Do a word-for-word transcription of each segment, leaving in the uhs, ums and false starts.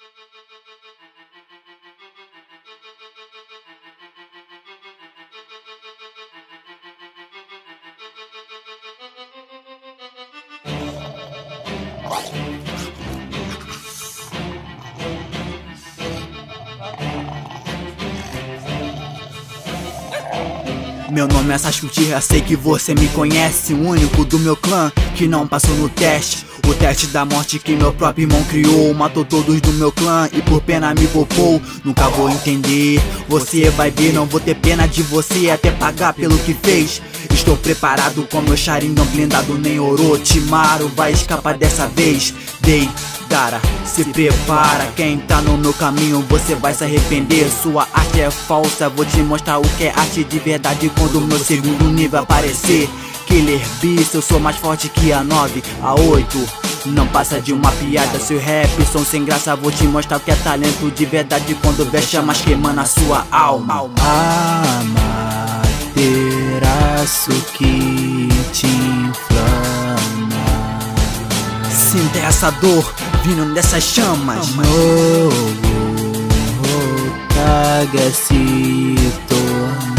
Meu nome é Sasuke Uchiha, sei que você me conhece. O único do meu clã que não passou no teste. O teste da morte que meu próprio irmão criou. Matou todos do meu clã e por pena me poupou. Nunca vou entender, você vai ver. Não vou ter pena de você até pagar pelo que fez. Estou preparado com meu Sharingan blindado. Nem Orochimaru vai escapar dessa vez. Dei, Dara, se prepara. Quem tá no meu caminho você vai se arrepender. Sua arte é falsa, vou te mostrar o que é arte de verdade quando o meu segundo nível aparecer. Killer Beast, eu sou mais forte que a nove, a oito. Não passa de uma piada, seu rap som sem graça. Vou te mostrar o que é talento de verdade quando vê chamas queimando a sua alma. Amaterasu que te inflama. Sinta essa dor vindo dessas chamas. Novo Hokage se tornar.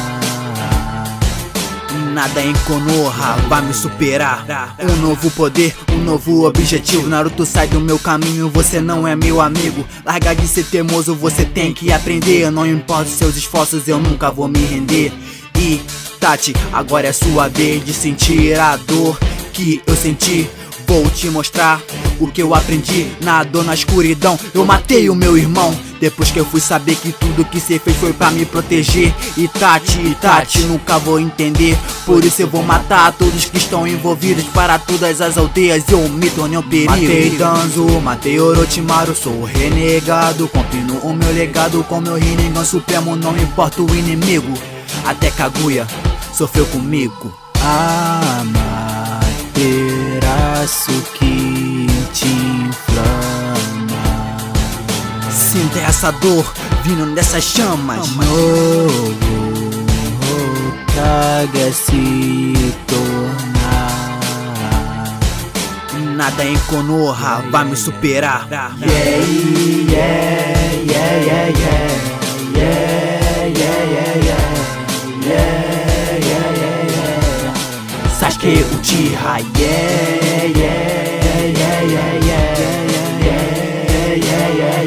Nada em Konoha vai me superar. Um novo poder, um novo objetivo. Naruto, sai do meu caminho, você não é meu amigo. Larga de ser teimoso, você tem que aprender. Não importa os seus esforços, eu nunca vou me render. E Tati, agora é sua vez de sentir a dor que eu senti. Vou te mostrar o que eu aprendi na dor, na escuridão. Eu matei o meu irmão depois que eu fui saber que tudo que cê fez foi pra me proteger. E Tati, e Tati, nunca vou entender. Por isso eu vou matar todos que estão envolvidos. Para todas as aldeias eu me tornei um perigo. Matei Danzo, matei Orochimaru, sou o renegado. Continuo o meu legado com meu Rinnegan supremo. Não importa o inimigo, até Kaguya sofreu comigo. Amaterasu que te inflama. Sinta essa dor vindo dessas chamas. Novo Hokage se tornar. Nada em Konoha vai me superar. Yeah, yeah, yeah, yeah, yeah, yeah, yeah, yeah, yeah. Sasuke Uchiha, yeah, yeah, yeah, yeah, yeah, yeah, yeah,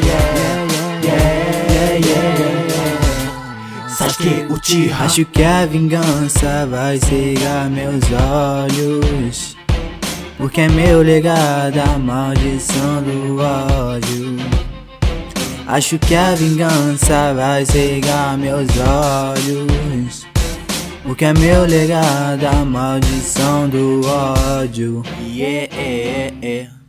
yeah, yeah. Sasuke Uchiha. Acho que a vingança vai cegar meus olhos, porque é meu legado a maldição do ódio. Acho que a vingança vai cegar meus olhos, porque é meu legado a maldição do ódio. Yeah, yeah, yeah.